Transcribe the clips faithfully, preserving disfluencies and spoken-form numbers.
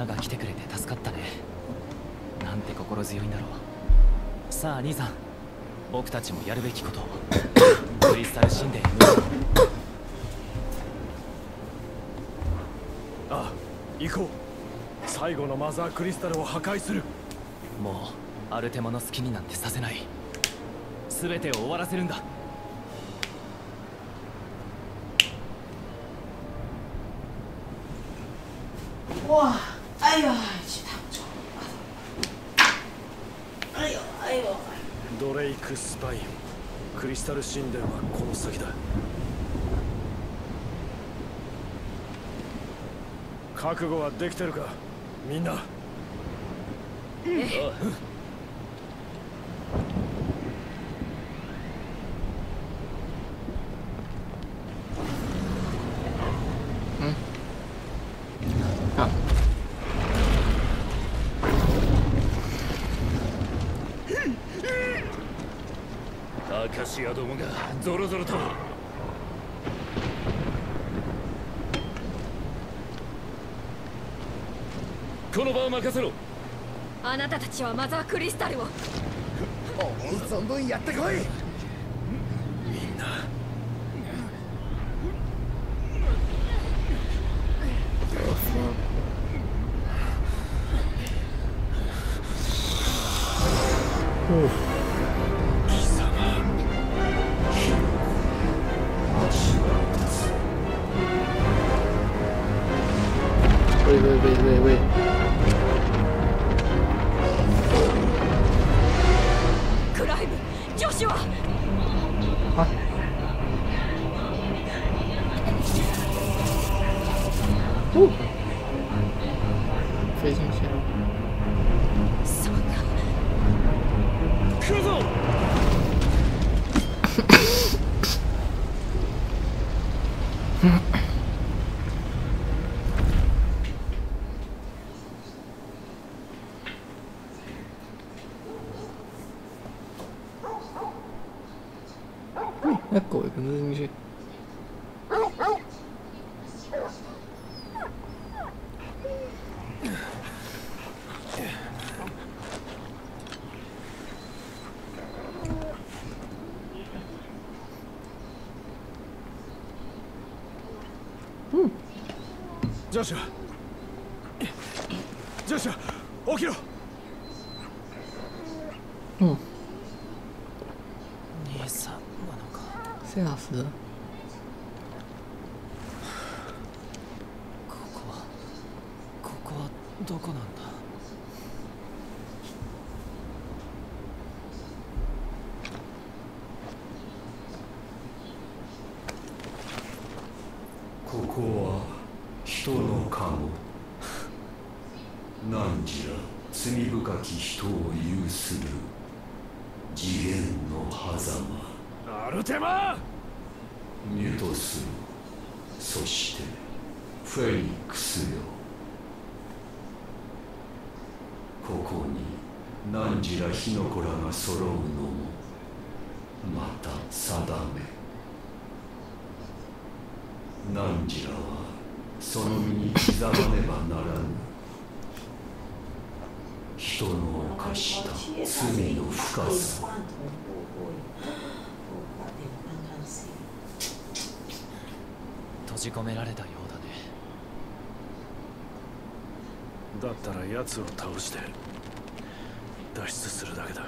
なが来てくれて助かったね。なんて心強いんだろう。さあ兄さん、僕たちもやるべきことを。クリスタル神殿へ向かう。 ああ、行こう。最後のマザークリスタルを破壊する。 もうアルテマの好きになんてさせない。全てを終わらせるんだ。 哇，哎呦，去他们家！哎呦哎呦！ ドレイク・スパイン、クリスタル神殿はこの先だ。覚悟はできてるか、みんな。えアカシアどもがゾロゾロと。この場を任せろ。 あなたたちはマザークリスタルを。 思う存分やってこい。 みんな貴様、 喂喂喂喂喂！ クライム、ジョシュは。 啊！哦，飞进去了。 そんな。 来るぞ。 那狗也跟着进去。 うんジョシュジョシュ起きろ。 嗯， 兄さんなのか。 吓死了。 ここはここはどこなんだ。 ここは人の籠。汝ら罪深き人を有する次元の狭間。 アルテマ。 ミュトス、そしてフェニックスよ。ここに汝ら火の子らが揃うのもまた定め。汝らはその身に刻まねばならぬ。人の犯した罪の深さ。 閉じ込められたようだね。 だったら奴を倒して脱出するだけだ。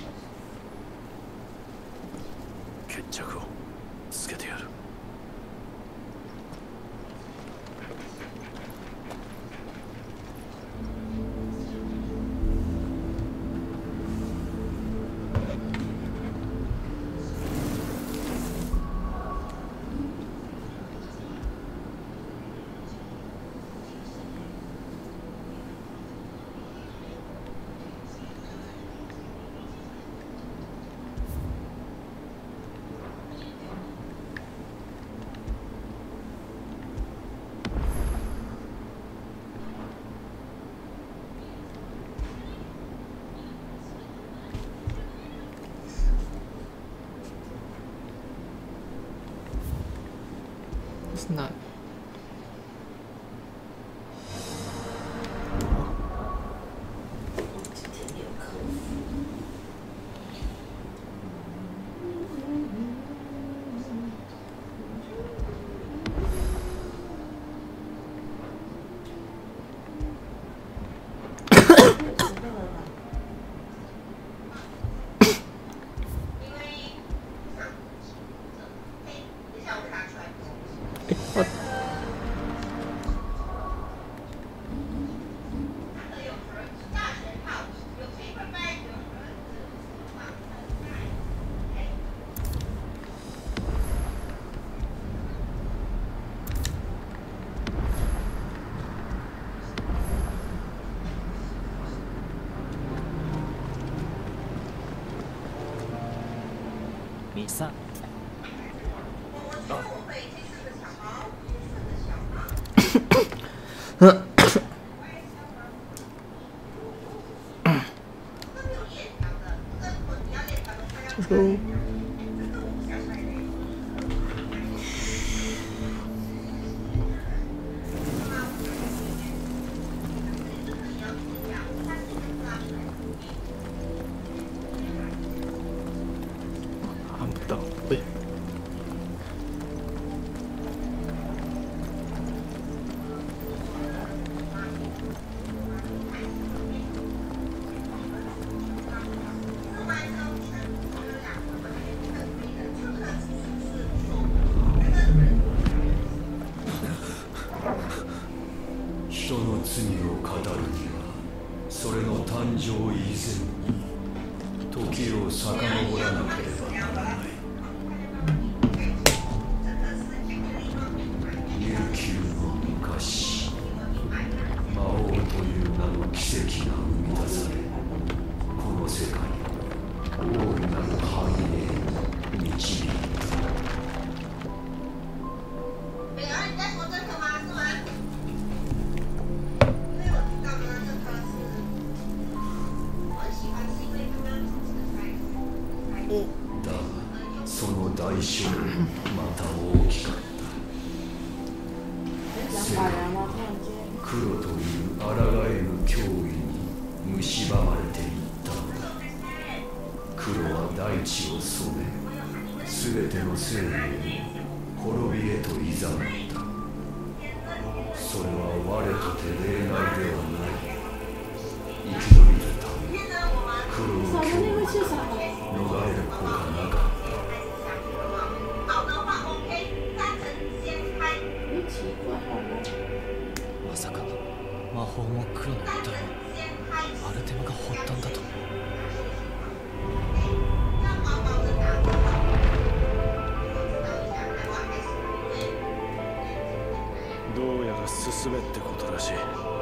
決着をつけてやる。 It's not. ミサ人の罪を語るにはそれの誕生以前に時を遡らなければならない。悠久の昔、魔王という名の奇跡が生み出され、この世界を大いなる繁栄に導いた。だがその代償もまた大きかった。世界は黒という抗えぬ脅威に蝕まれていったのだ。黒は大地を染め、すべての生命を滅びへと誘った。それは我とて例外ではない。生き延びるため黒の脅威逃れるほかなかった。 まさか魔法も黒の答えをアルテマが発端だと。 どうやら進めってことらしい。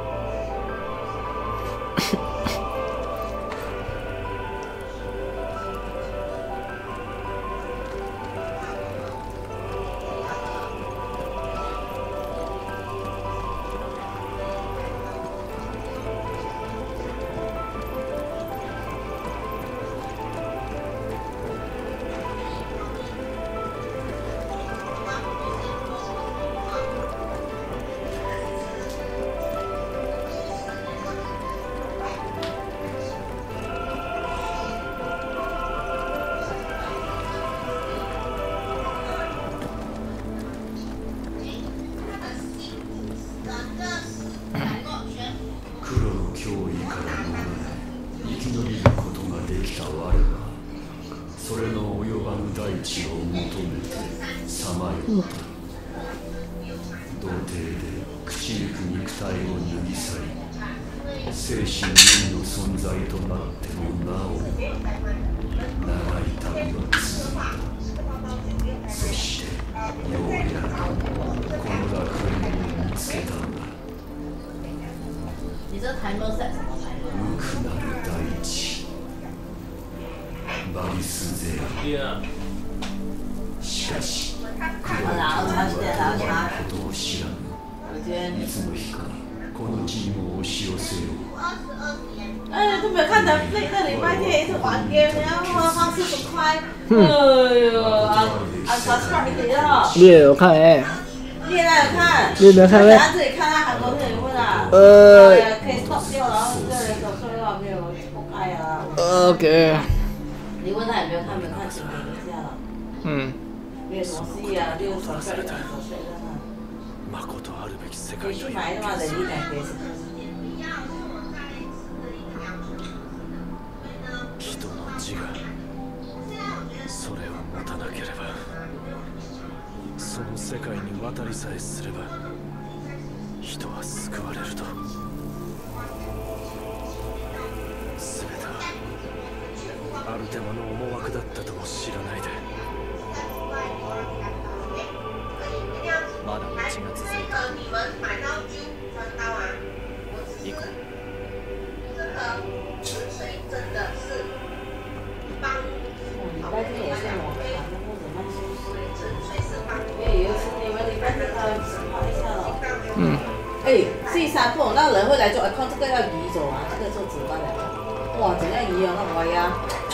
しかし黒はことを知らぬ。いつの日かこの地にも押し寄せよう。 哎，都没有看咱那那礼拜天一直玩 game， 然后方式不快。哎呦，啊啊，啥事儿没了？ 猎有看哎。 猎那有看。 猎没看呗？ 咱自己看他韩国片有问啊。 呃。 可以 stop 掉，然后这人手说要没有不开啊。 OK。 你问他有没有看，没看，请评一下了。 嗯。 没有什么戏啊，六十岁、六十岁的呢。 誠あるべき世界去买的嘛，人一两回。 人の自我、それを持たなければ、その世界に渡りさえすれば人は救われると。全てはアルテマの思惑だったとも知らないで。 まだ道が続いて行こう。 礼拜天也是我看。 三碰，那人会来做，哎，靠，这个要移走啊，这个做值班的。哇，怎样移啊？那我呀。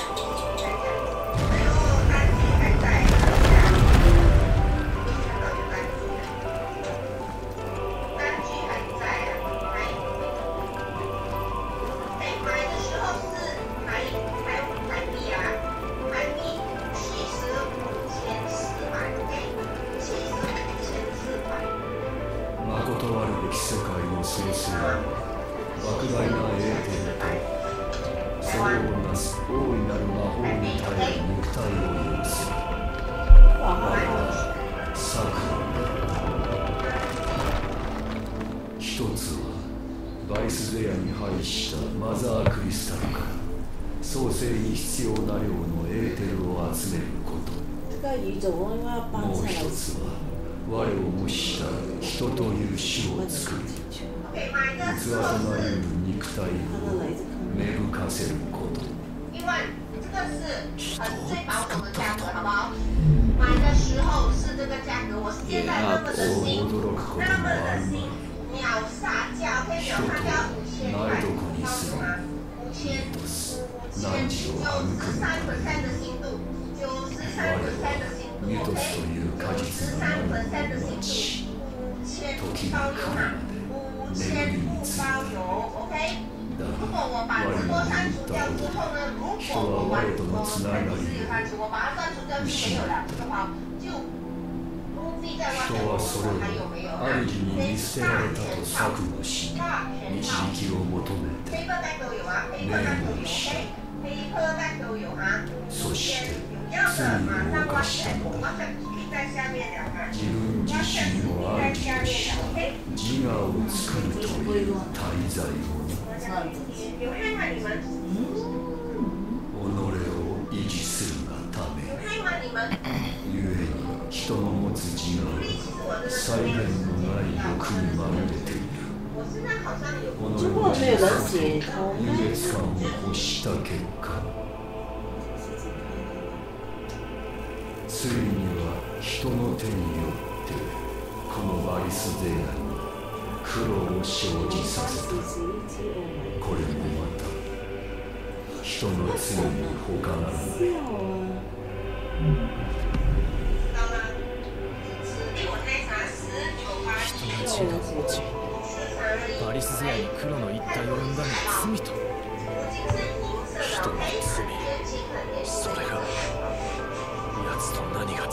バリス勢に黒の一体を生んだのは罪と。人の罪、それが奴と何が違う。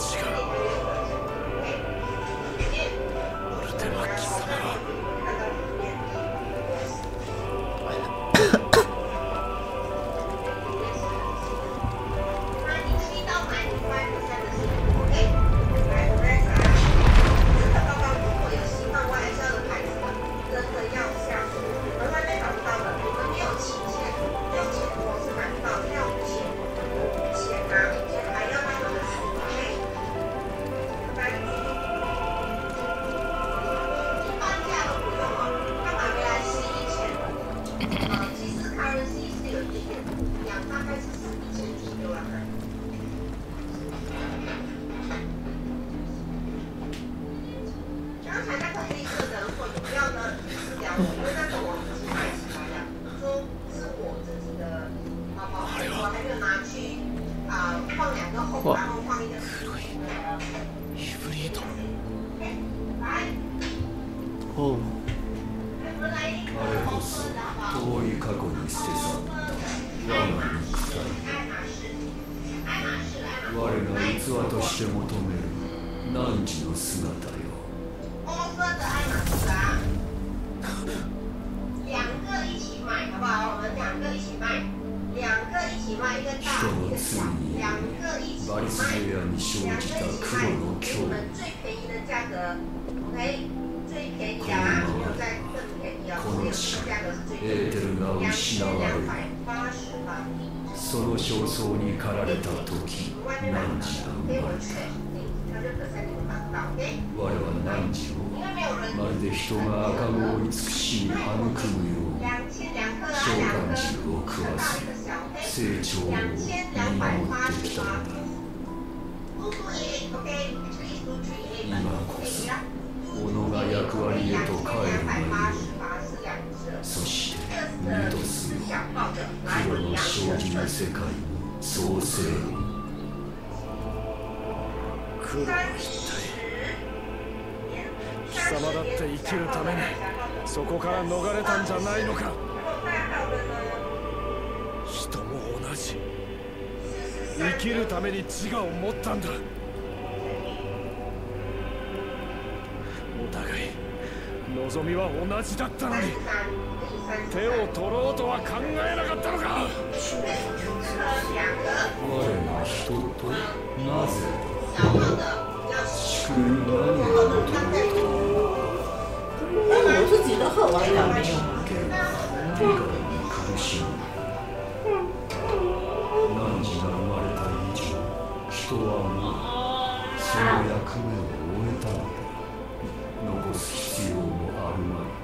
オルテマッキ様はその焦燥に駆られた時、汝が生まれた。我は汝をまるで人が赤子を慈しみ育むように召喚獣を食わせ成長を見守ってきたのだ。今こそ己が役割へと帰るがよい。 そしてミトスの黒の生じる世界の創生を。 黒の一体、貴様だって生きるためにそこから逃れたんじゃないのか。人も同じ、生きるために自我を持ったんだ。お互い望みは同じだったのに、手を取ろうとは考えなかったのか。 我が人となぜ地球に何を求めた。 我自己都喝完了没有？ 理解に苦しむ。汝が生まれた以上、人はもうその役目を終えたのだ。残す必要もあるまい。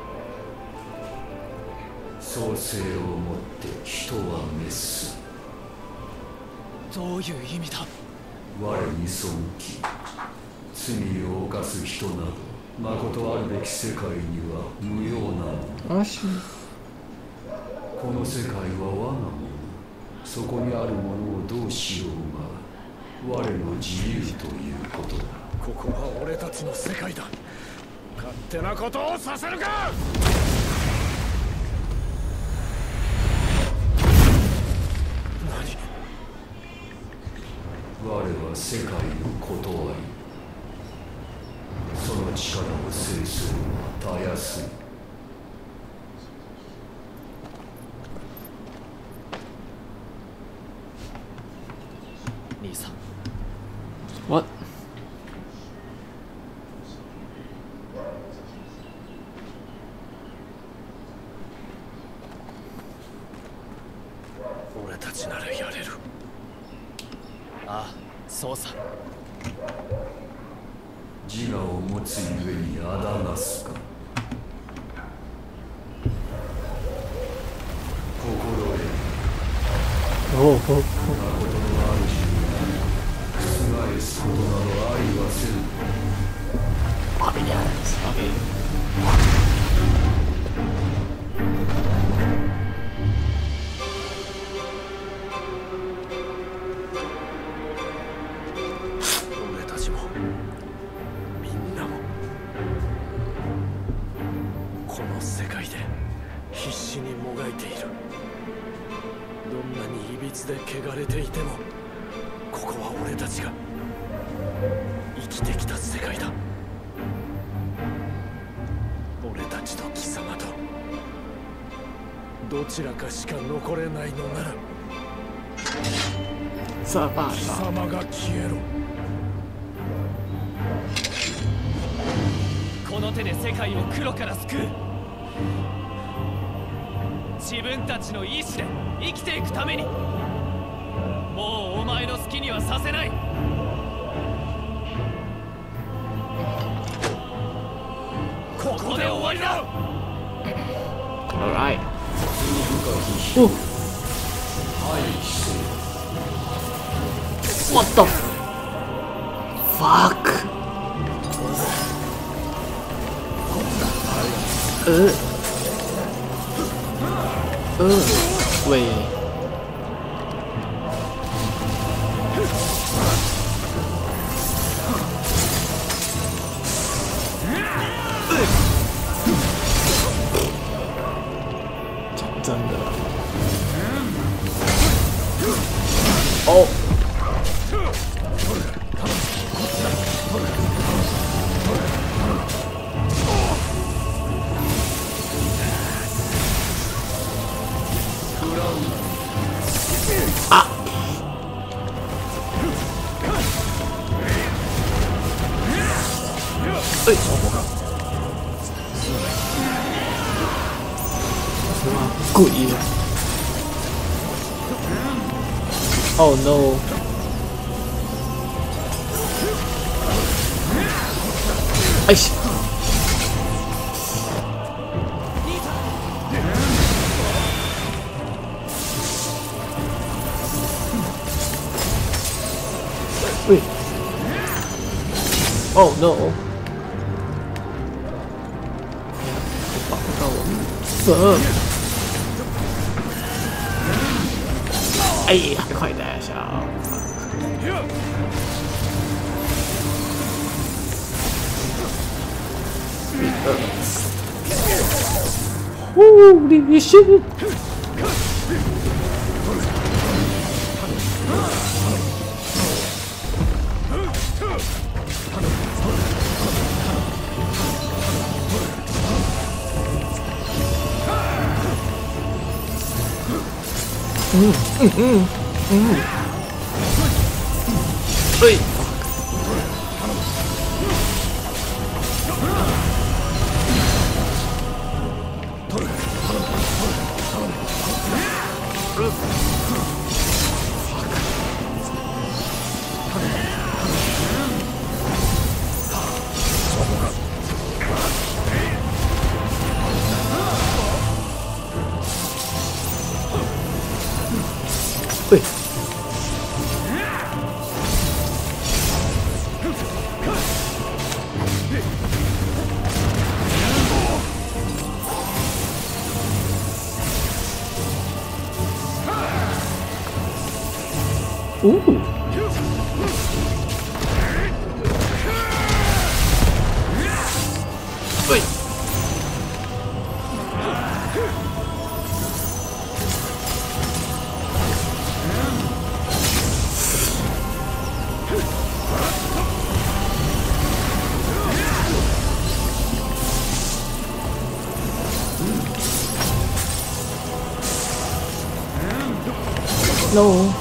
創生をもって人は滅す。 どういう意味だ。 我に背き罪を犯す人など誠あるべき世界には無用なのだ。 あしこの世界は我がもの。そこにあるものをどうしようが我の自由ということだ。 ここは俺たちの世界だ。勝手なことをさせるか。何。 我は世界の断り。その力を制するのはたやすい。 兄さん。 What? 俺たちならやれる。 ああ、そうさ。 自我を持つゆえにあだなすか。心得。 おおお。 誠の主に覆すことなどありはせぬ。 あ、いや、 俺たちもみんなもこの世界で必死にもがいている。どんなにいびつで汚れていても、ここは俺たちが生きてきた世界だ。俺たちと貴様とどちらかしか残れないのなら、 さあばあ貴さ様が消えろ。 この手で世界を黒から救う。自分たちの意志で生きていくために。もうお前の好きにはさせない。ここで終わりだ。 Alright. お What the fuck? 呃呃喂。真的。哦。あ。哎。什么鬼呀 ？Oh no！ 哎呀！喂 ！Oh no！ 保护到我们。 死！哎呀，快点小！Holy shit! Mm, mm, mm, mm. Oi. Ui. Ooh. Ui. No.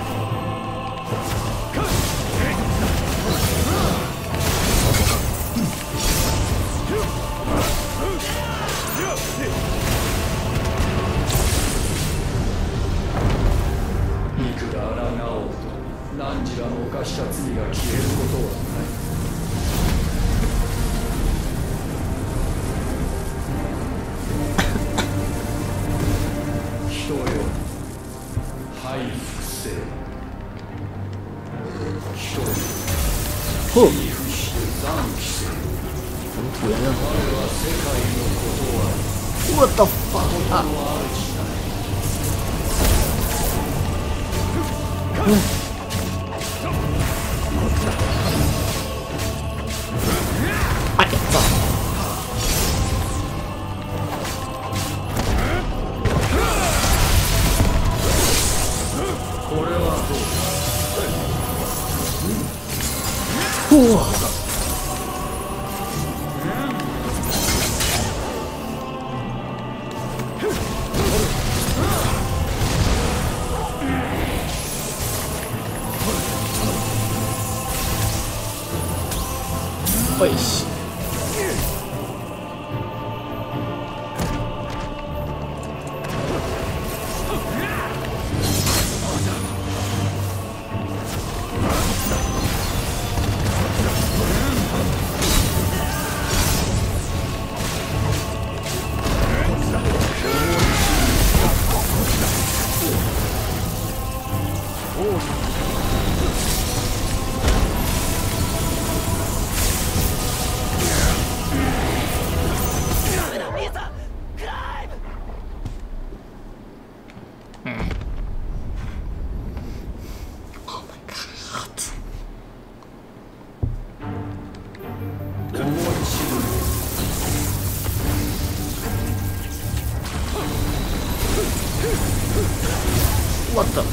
Oh. 土人了。What the fuck? 嗯。哎呀！操！哇！ 会死！What the?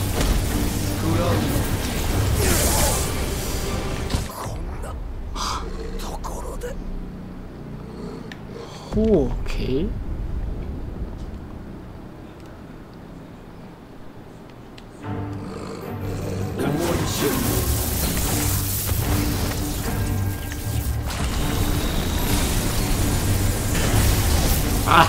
こんなところで。Okay. あ。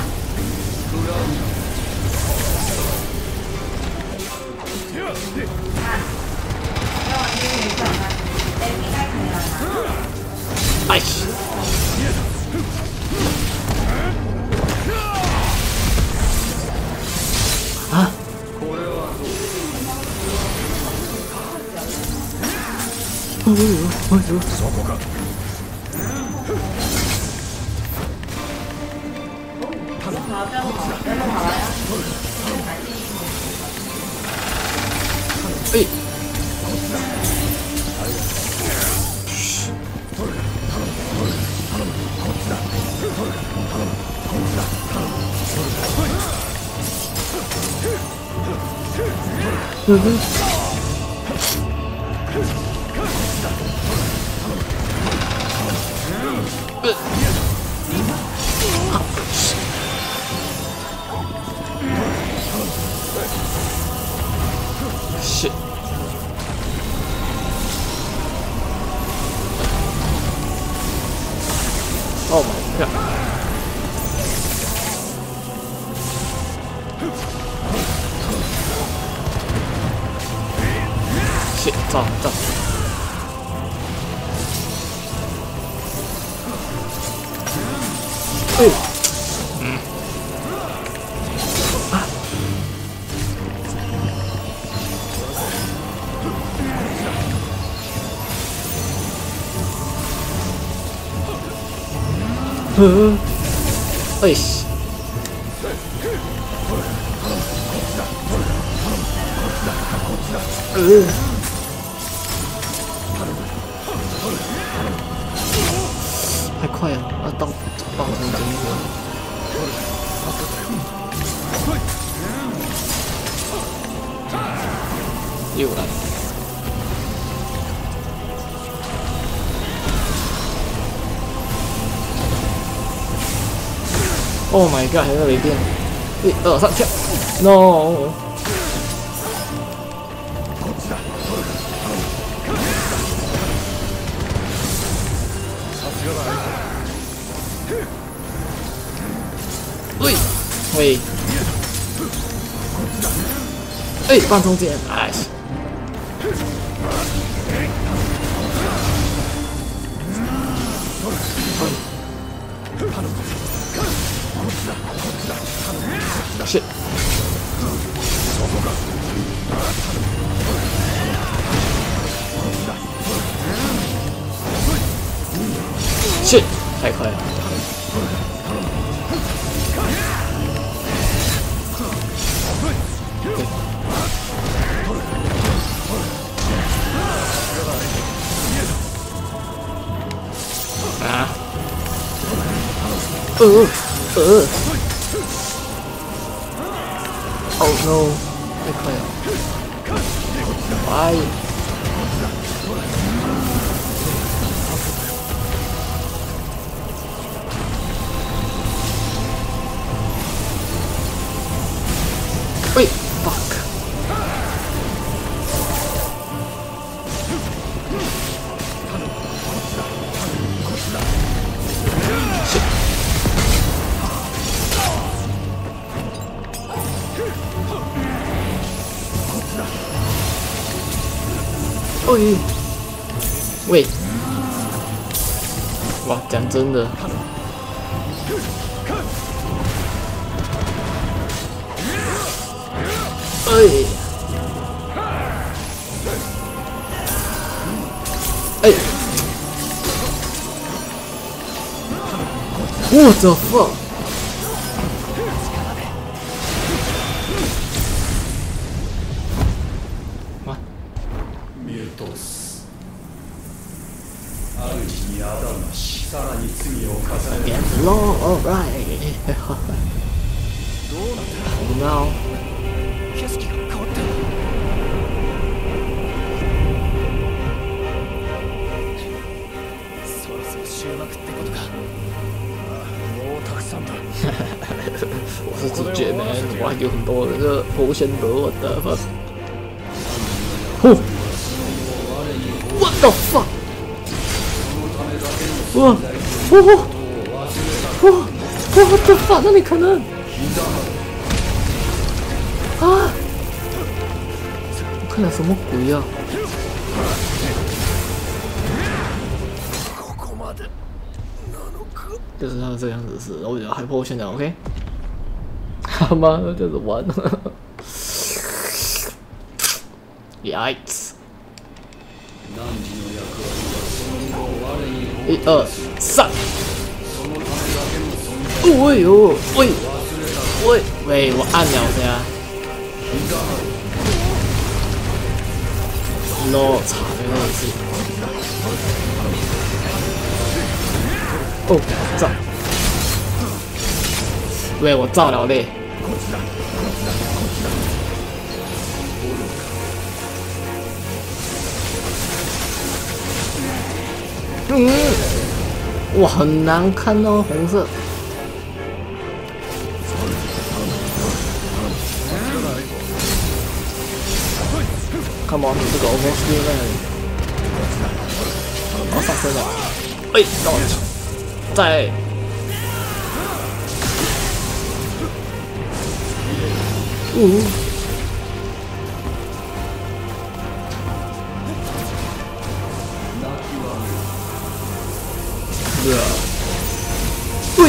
哎！啊！おいおいおいおい。そこか。 了，不要弄好了，不要弄好了呀！ 哎，嗯哼。Shit. Oh my god. Shit, 糟糟。哎，嗯，啊，嗯，哎西，嗯，太快了，要到爆成这样。又来。Oh my god！ 还有雷电！一二三跳 ！No！ 喂喂！哎，放中间，哎！是。是，太快了。啊！呃呃。Oh no！ 太快了！哎！喂 ，fuck！ 喂，喂，哇，讲真的，哎，哎 ，What the fuck？ Against the law, alright. Now. 景色が変わった。そろそろ終幕ってことか。もうたくさんだ。 我是主角 man， 哇，有很多那个头衔得我的 fuck。What the fuck？ 哇！哇！哇！哇！ What the fuck？ 那里可能？啊！我看到什么鬼啊？就是他这样子是，然后我觉得害怕现在 OK。他妈的，这样子玩。Yikes！ 一二三，哦呦喂！ 喂喂，我按了下。no， 操，真的是。哦，照。喂，我照了嘞。嗯，哇，很难看哦，红色。Come on， 这个 overskill 在哪里？哦，上升了。哎，到了，在。嗯。对啊。喂。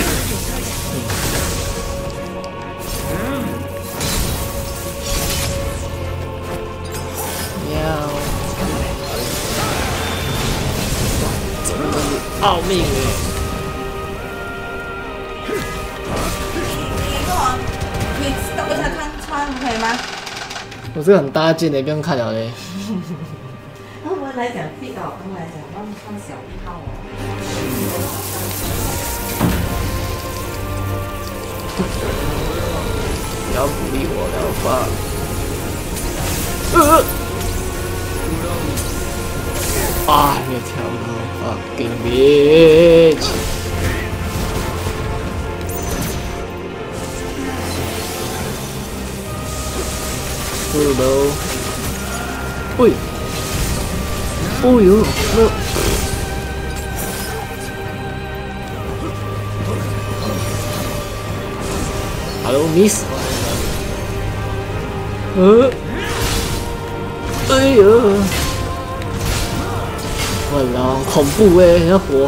奥命哎！ 你跟我，你等我一下看穿可以吗？ 我这个很大件的，不用看了嘞。 我们来讲这个，我们来讲慢慢看小炮哦。 不要鼓励我了吧？呃。啊！别跳了 ，fucking bitch！ 不喽！喂！哦呦，那 ，Hello Miss， 呃，哎呀！ 完了，恐怖哎、欸，那火！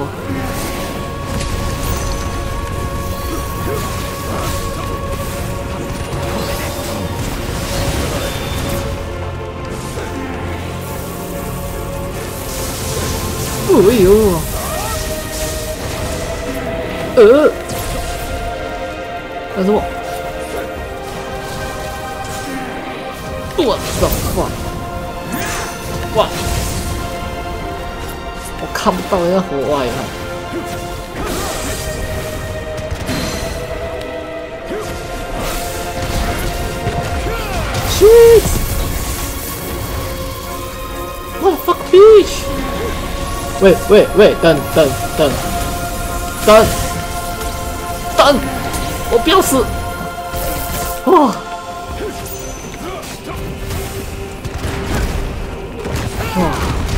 哎呦！呃，干什么？我操！哇！哇！ 我看不到人家火外啊！Shit! What the fuck, bitch! 喂喂喂，等等等等等！我不要死！哇！哇！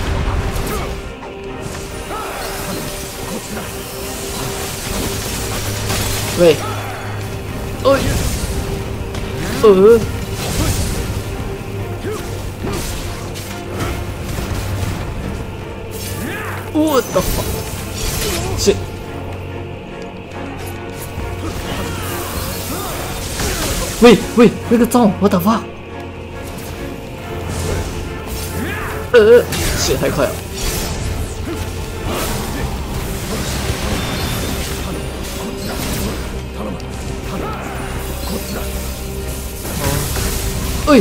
喂，哎，呃，我的妈！是，喂喂，那个招我打发，呃，血太快了。 哎！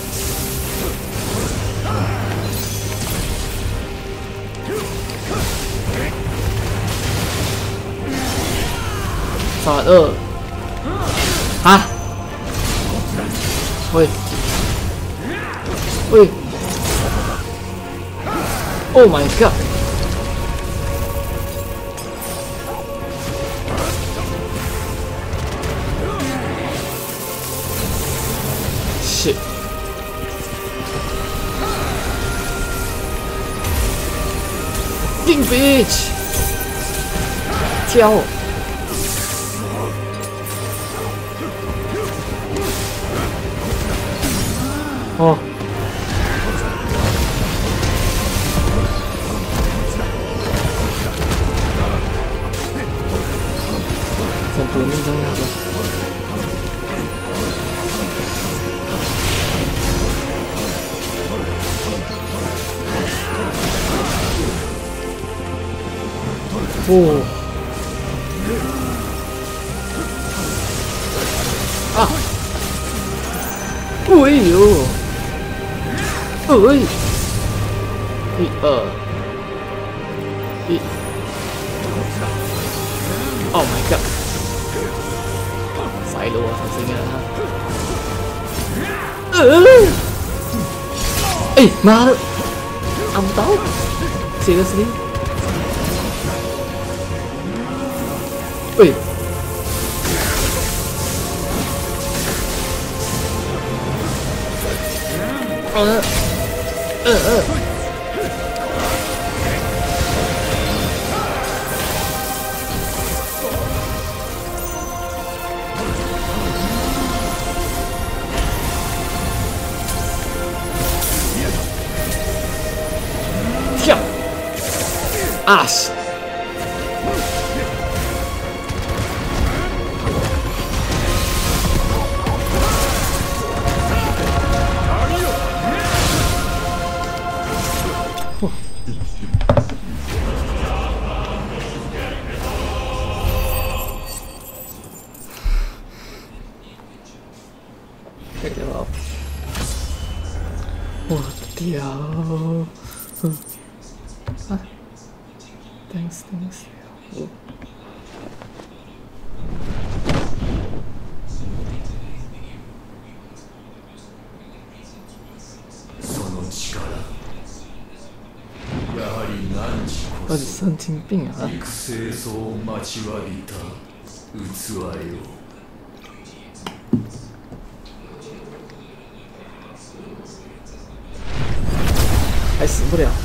三二啊！喂喂 ！Oh my god！ shit！ 定 bitch！ 挑！哦。先不那个样子。 哦， 呃，一二一 ，Oh my god！ 細路啊，頭先啊！呃，哎媽的，按唔到 ，seriously？ 喂！ 呃呃呃，跳，啊西！ 我的天啊！啊 ，thanks thanks， 我。マジ神经病啊！ 育成層を待ちわびた器よ。 还死不了。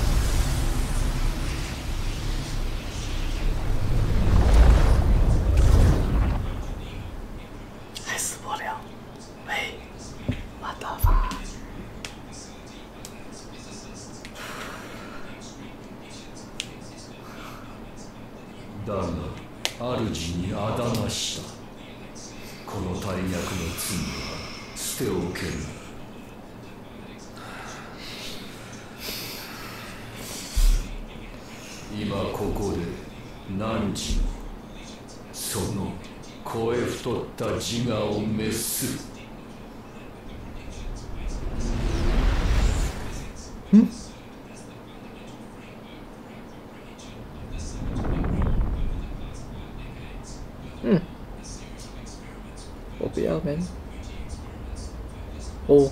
还死不了。喂，我的妈！ だが主にあだなした。この大逆の罪は捨ておける。 今ここで汝のその肥え太った自我を滅する。 ん？嗯，我不要 man。哦。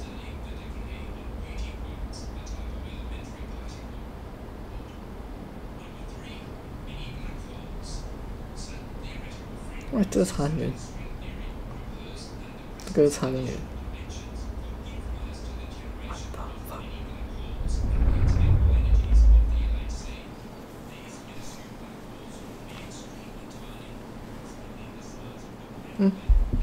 哇，这个残忍，这个残忍。嗯。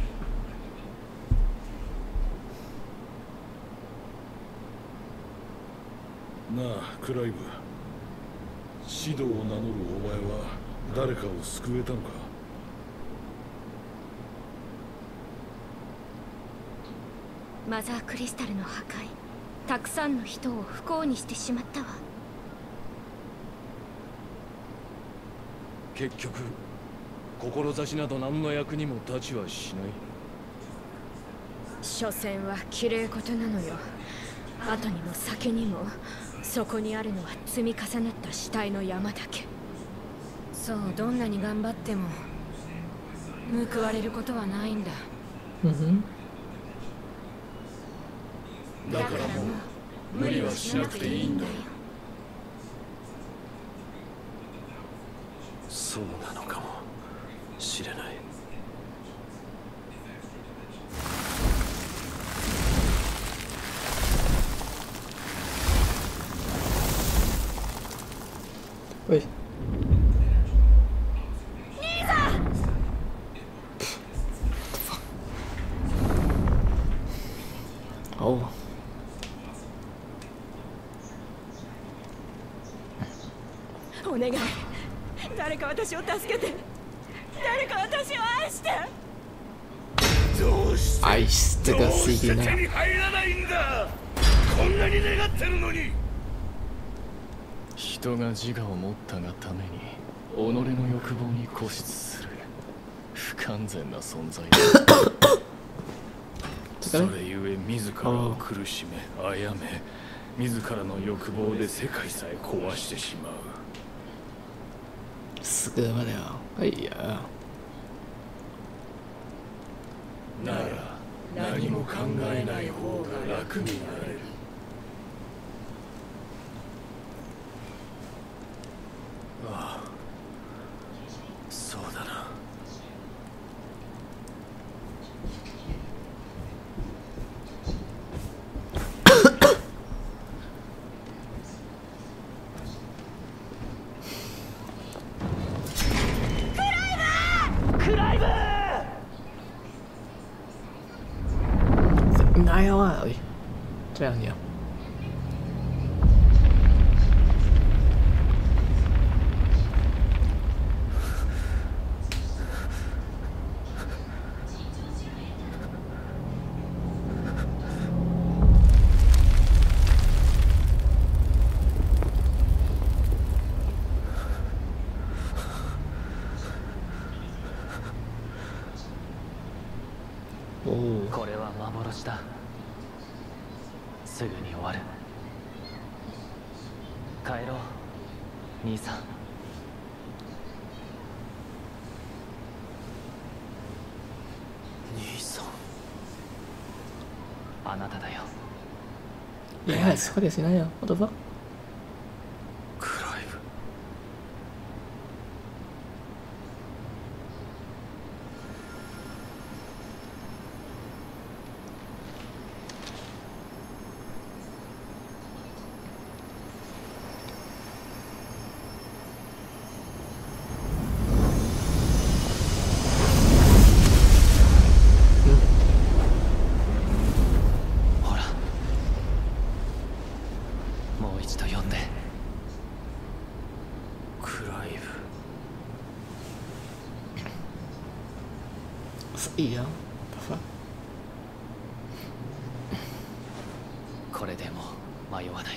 なあ、クライブ。シドを名乗るお前は誰かを救えたのか。 マザークリスタルの破壊、たくさんの人を不幸にしてしまったわ。 結局志など何の役にも立ちはしない。 所詮は綺麗事なのよ。後にも先にもそこにあるのは積み重なった死体の山だけ。そう、どんなに頑張っても報われることはないんだ。 うん。 だからもう無理はしなくていいんだよ。 そうなのかもしれない。 おい。 兄さん。 おう。 お願い、誰か私を助けて、誰か私を愛して。 どうして愛し这个 C D 呢？ 手に入らないんだ。こんなに願ってるのに。 人が自我を持ったがために己の欲望に固執する不完全な存在だ。それゆえ自らを苦しめ、殺め、 自らの欲望で世界さえ壊してしまう。 死哥มาแล้วไอ้ยาなら何も考えない方が楽になれる。ああ、そうだな。 哪有啊？哎，这样讲。 これは幻だ。すぐに終わる。帰ろう、兄さん。 兄さん。 あなただよ。 いや、そうですねよ。What the fuck？ クライブ。 いいよ。 これでも迷わない。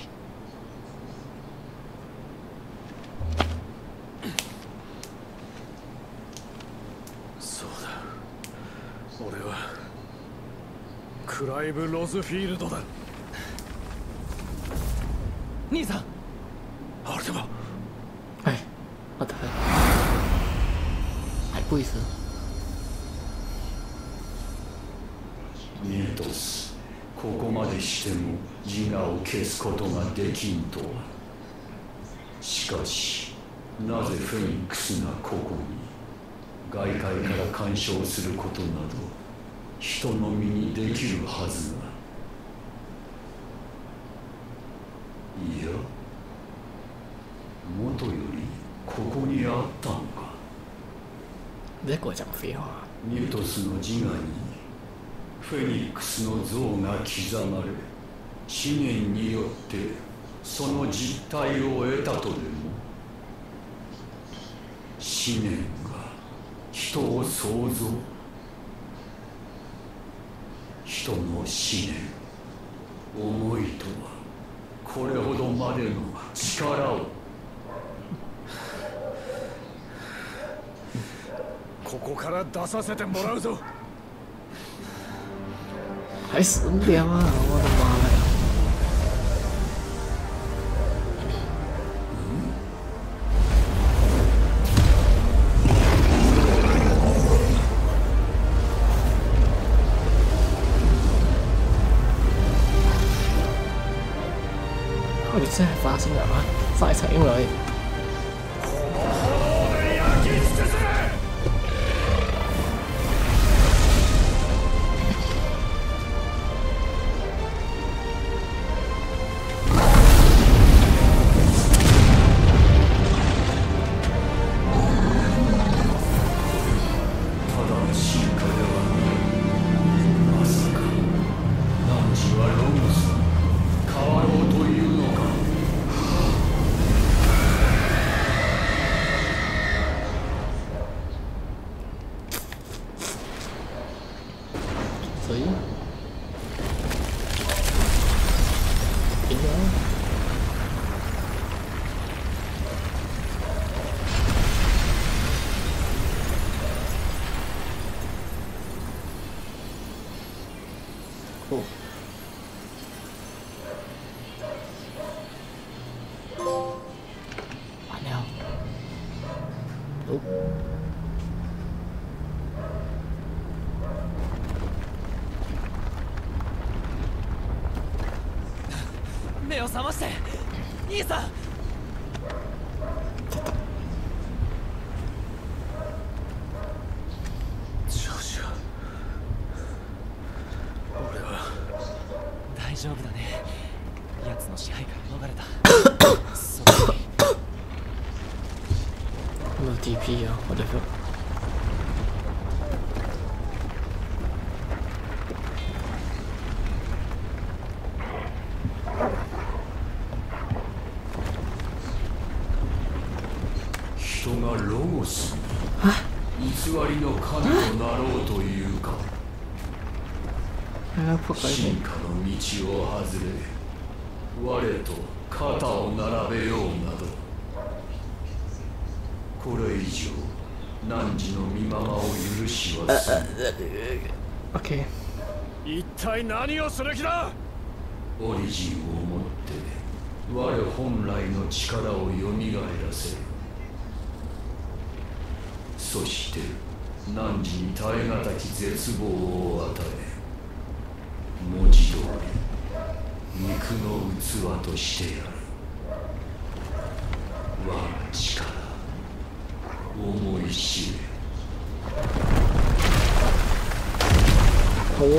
そうだ。俺はクライブ・ロズフィールドだ。 兄さん。 あれでは。 哎，我的，还不意思。 ミトス、ここまでしても自我を消すことができんとは。しかし、なぜフェニックスがここに外界から干渉することなど人の身にできるはずが。いや、もとよりここにあったのか。 别给我讲废话。 ミトスの自我にフェニックスの像が刻まれ、思念によってその実体を得たとでも。思念が人を創造。人の思念、思いとはこれほどまでの力を。 ここから出させてもらうぞ。 还死不了啊！我的妈呀！到底真係發生了嗎？晒場女。所以，赢了。哦。 目を覚まして兄さん。 ジョシュ俺は大丈夫だね。奴の支配から逃れた。そこに No T P 啊，我的个！ 人がロゴスに偽りの神となろうというか。進化の道を外れ我と肩を並べようなど、これ以上汝の身ままを許しはする。 OK。 一体何をする気だ。 オリジンをもって我本来の力をよみがえらせる。そして汝に耐え難き絶望を与え、文字通り肉の器としてやる。我が力思い知れ。 お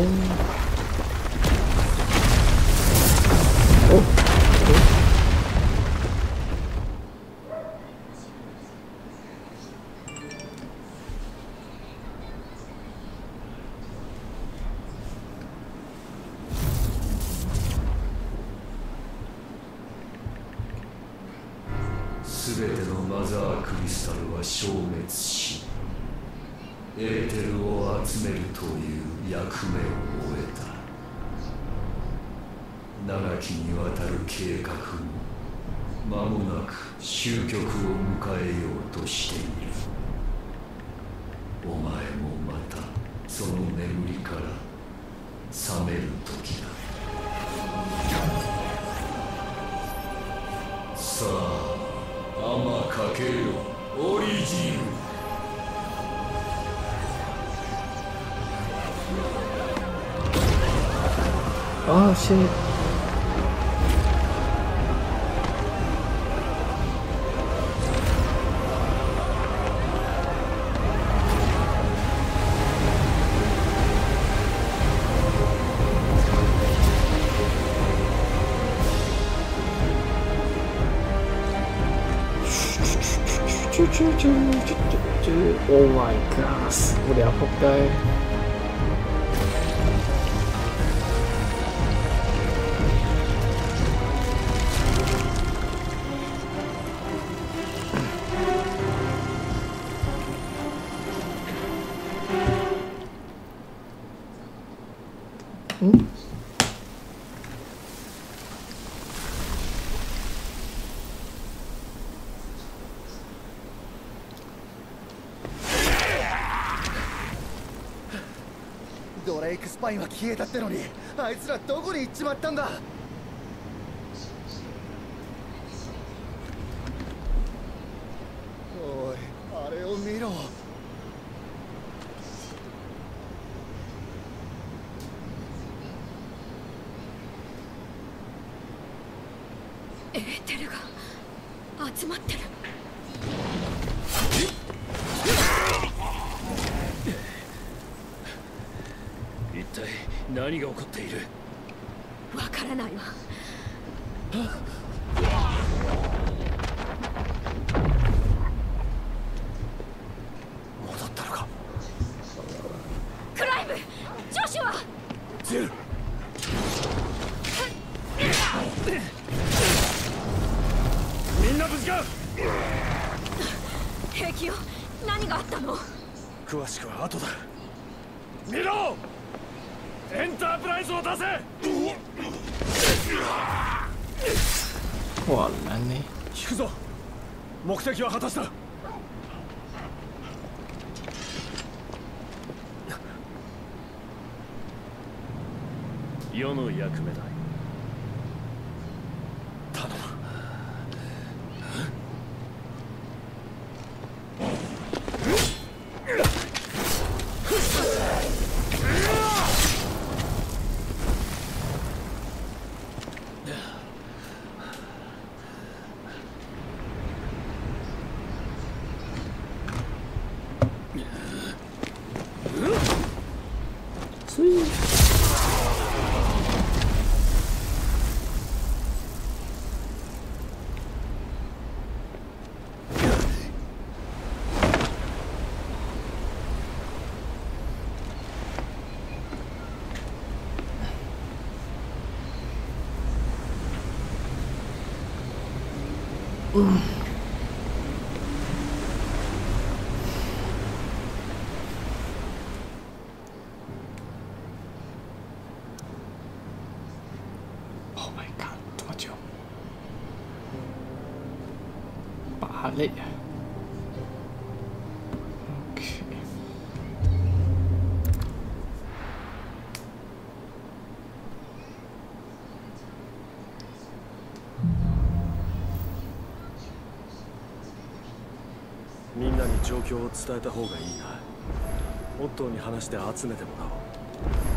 お。 すべてのマザークリスタルは消滅し、エーテルを集めるという役目を終えた。長きにわたる計画も間もなく終局を迎えようとしている。お前もまたその眠りから覚める時だ。さあ天かけよオリジン。 ああ、シェー。啾啾啾啾啾啾 ！Oh my god！ 無聊仆街。嗯？ ドレイクスパインは消えたってのに、あいつらどこに行っちまったんだ。おい、あれを見ろ。 エーテルが集まってる。 一体何が起こっている。 わからないわ。 戻ったのか。 クライブ、ジョシュア。 ジル。みんな無事か。 平気よ。何があったの？ 詳しくは後だ。見ろ！エンタープライズを出せ！ わらね。 引くぞ。目的は果たした。世の役目だ。頼む。 うんbalik ya. Oke. みんなに状況を伝えた方がいいな。オットーに話して集めてもらおう。